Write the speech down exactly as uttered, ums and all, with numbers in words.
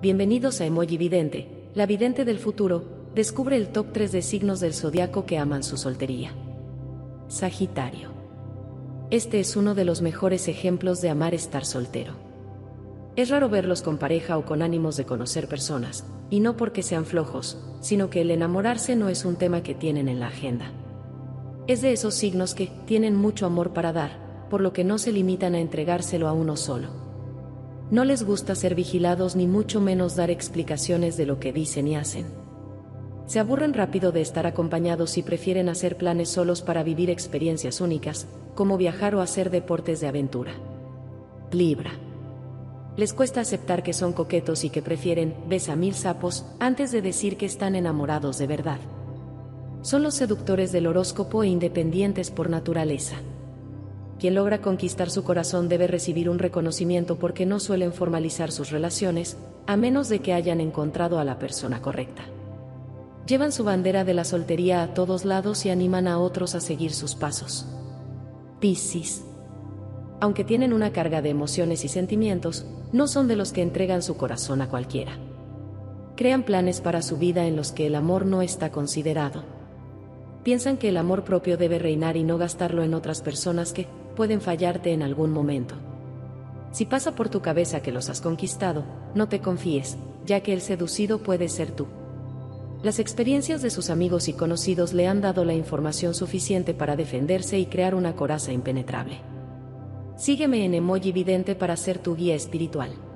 Bienvenidos a Emoji Vidente, la vidente del futuro. Descubre el top tres de signos del zodiaco que aman su soltería. Sagitario. Este es uno de los mejores ejemplos de amar estar soltero. Es raro verlos con pareja o con ánimos de conocer personas, y no porque sean flojos, sino que el enamorarse no es un tema que tienen en la agenda. Es de esos signos que tienen mucho amor para dar, por lo que no se limitan a entregárselo a uno solo. No les gusta ser vigilados ni mucho menos dar explicaciones de lo que dicen y hacen. Se aburren rápido de estar acompañados y prefieren hacer planes solos para vivir experiencias únicas, como viajar o hacer deportes de aventura. Libra. Les cuesta aceptar que son coquetos y que prefieren besa mil sapos antes de decir que están enamorados de verdad. Son los seductores del horóscopo e independientes por naturaleza. Quien logra conquistar su corazón debe recibir un reconocimiento porque no suelen formalizar sus relaciones, a menos de que hayan encontrado a la persona correcta. Llevan su bandera de la soltería a todos lados y animan a otros a seguir sus pasos. Piscis. Aunque tienen una carga de emociones y sentimientos, no son de los que entregan su corazón a cualquiera. Crean planes para su vida en los que el amor no está considerado. Piensan que el amor propio debe reinar y no gastarlo en otras personas que pueden fallarte en algún momento. Si pasa por tu cabeza que los has conquistado, no te confíes, ya que el seducido puede ser tú. Las experiencias de sus amigos y conocidos le han dado la información suficiente para defenderse y crear una coraza impenetrable. Sígueme en Emoji Vidente para ser tu guía espiritual.